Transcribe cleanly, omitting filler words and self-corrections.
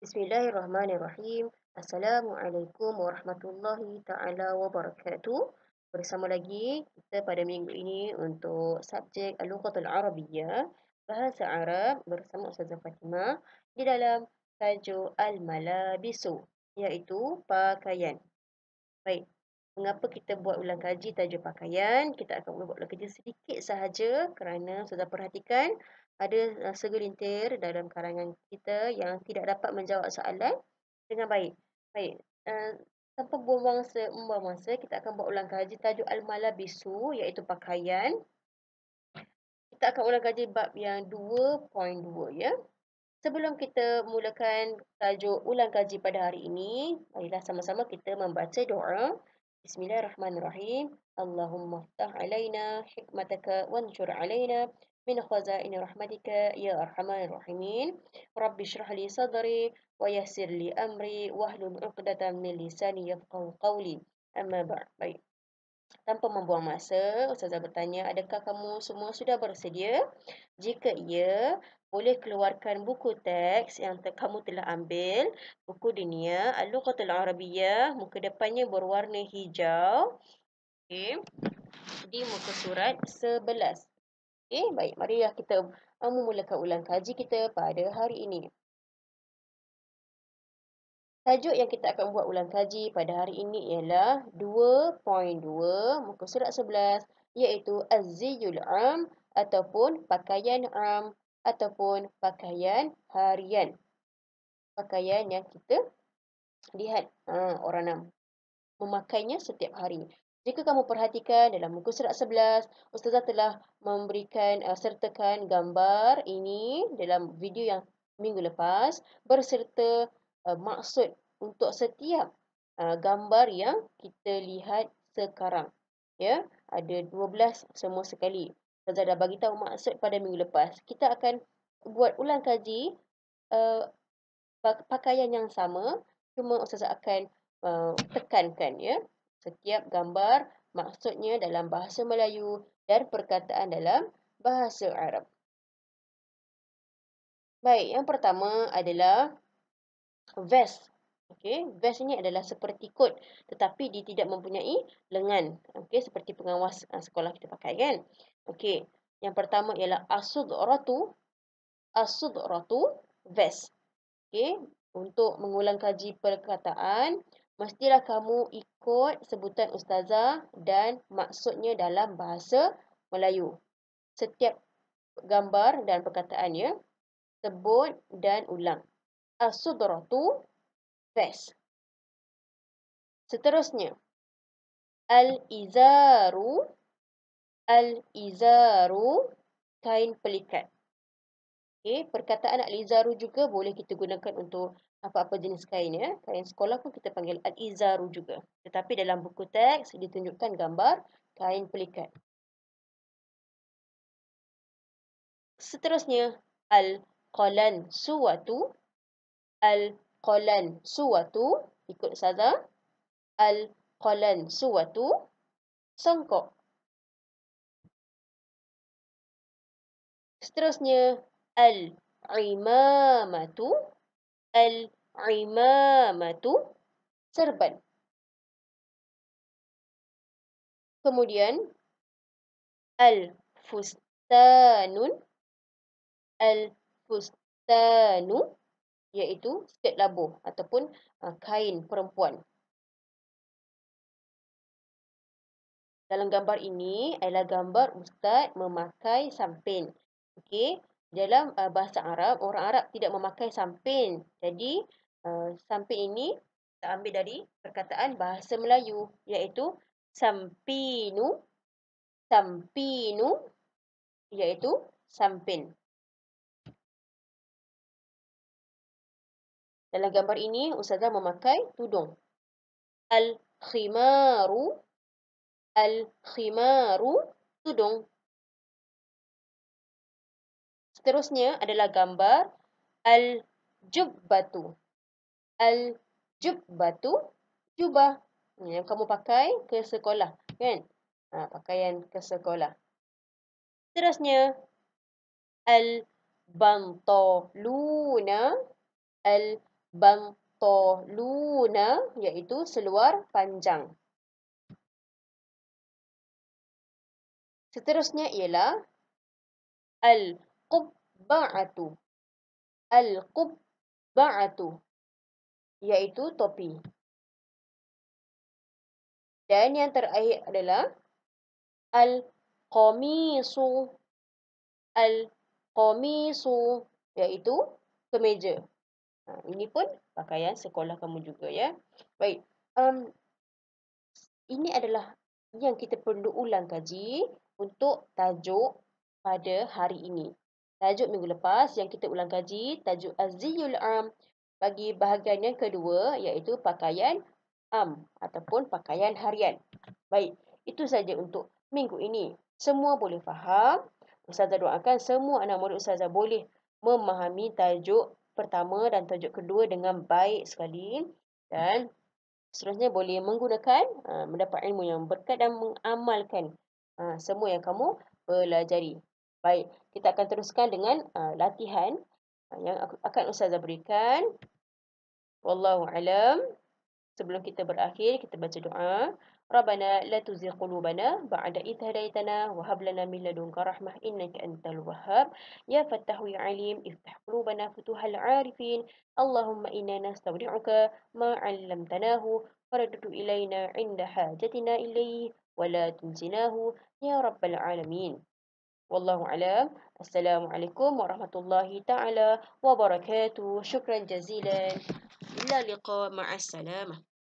Bismillahirrahmanirrahim. Assalamualaikum warahmatullahi taala wabarakatuh. Bersama lagi kita pada minggu ini untuk subjek Al-Lughatul Arabiyyah, bahasa Arab bersama Ustazah Fatimah di dalam tajuk Al-Malabisu, iaitu pakaian. Baik. Mengapa kita buat ulang kaji tajuk pakaian? Kita akan buat ulang kaji sedikit sahaja kerana sudah perhatikan ada segelintir dalam kalangan kita yang tidak dapat menjawab soalan dengan baik. Baik. Tanpa membuang masa, kita akan buat ulang kaji tajuk Al-Malabisu, iaitu pakaian. Kita akan ulang kaji bab yang 2.2 ya. Sebelum kita mulakan tajuk ulang kaji pada hari ini, marilah sama-sama kita membaca doa. Bismillahirrahmanirrahim. Allahumma ftah alaina hikmataka wanshur alaina min khazain rahmatika ya arhamar rahimin. Rabbi shrah li sadri wa yassir li amri wahlul 'uqdatam min lisani yafqahu qawli. Amma ba'd. Baik. Tanpa membuang masa, Ustazah bertanya, adakah kamu semua sudah bersedia? Jika ya, boleh keluarkan buku teks yang kamu telah ambil. Buku Dunia Al-Lughatul Arabiyyah, muka depannya berwarna hijau. Okey. Di muka surat 11. Okey, baik. Marilah kita memulakan ulang kaji kita pada hari ini. Tajuk yang kita akan buat ulang kaji pada hari ini ialah 2.2 muka surat 11, iaitu Az-Ziyul Am ataupun pakaian am ataupun pakaian harian. Pakaian yang kita lihat orang memakainya setiap hari. Jika kamu perhatikan dalam muka surat 11, Ustazah telah memberikan sertakan gambar ini dalam video yang minggu lepas berserta maksud untuk setiap gambar yang kita lihat sekarang. Ya, ada 12 semua sekali. Ustazah dah bagi tahu maksud pada minggu lepas. Kita akan buat ulang kaji pakaian yang sama, cuma Ustazah akan tekankan ya setiap gambar maksudnya dalam bahasa Melayu dan perkataan dalam bahasa Arab. Baik, yang pertama adalah vest. Okey, vest ini adalah seperti kot tetapi dia tidak mempunyai lengan. Okey, seperti pengawas sekolah kita pakai kan. Okey, yang pertama ialah as-sudratu vest. Okey, untuk mengulang kaji perkataan, mestilah kamu ikut sebutan Ustazah dan maksudnya dalam bahasa Melayu. Setiap gambar dan perkataannya, sebut dan ulang. As-sudratu vest. Seterusnya, al-izaru kain pelikat. Okay, perkataan al-izaru juga boleh kita gunakan untuk apa-apa jenis kain ya. Kain sekolah pun kita panggil al-izaru juga. Tetapi dalam buku teks ditunjukkan gambar kain pelikat. Seterusnya, al-qalansuwatu ikut Ustazah. Al-qalansuwatu songkok. Seterusnya, al-imamatu serban. Kemudian al-fustanu iaitu skirt labuh ataupun kain perempuan. Dalam gambar ini adalah gambar ustaz memakai sampin. Okey, dalam bahasa Arab, orang Arab tidak memakai sampin. Jadi sampin ini kita ambil dari perkataan bahasa Melayu iaitu sampinu iaitu sampin. Dalam gambar ini Ustazah memakai tudung. Al-khimaru tudung. Seterusnya adalah gambar al-jubbatu jubah yang kamu pakai ke sekolah kan, pakaian ke sekolah. Seterusnya al-bantaluna Bantoluna iaitu seluar panjang. Seterusnya ialah al-qubba'atu. Al-qubba'atu iaitu topi. Dan yang terakhir adalah al-qamisu. Al-qamisu iaitu kemeja. Ini pun pakaian sekolah kamu juga ya. Baik. Ini adalah yang kita perlu ulang kaji untuk tajuk pada hari ini. Tajuk minggu lepas yang kita ulang kaji, tajuk Az-Ziyul Am bagi bahagian yang kedua iaitu pakaian am ataupun pakaian harian. Baik, itu saja untuk minggu ini. Semua boleh faham. Ustazah doakan semua anak murid Ustazah boleh memahami tajuk pertama dan tajuk kedua dengan baik sekali. Dan seterusnya boleh menggunakan, mendapat ilmu yang berkat dan mengamalkan semua yang kamu pelajari. Baik, kita akan teruskan dengan latihan yang akan Ustazah berikan. Wallahu alam. Sebelum kita berakhir, kita baca doa. Rabbana la tuzigh qulubana ba'da idh hadaitana wa hab lana min ladunka rahmah innaka antal wahhab. Ya Fattahu ya Alim, iftah qulubana futuhal 'arifin. Allahumma inna nastawdi'uka ma 'allamtanahu faraddu ilaina 'inda hajatina ilayhi wa la tunsinahu ya rabbal alamin. Wallahu alam. Assalamualaikum warahmatullahi taala wabarakatuh. Syukran jazilan. Ila liqa ma'as salamah.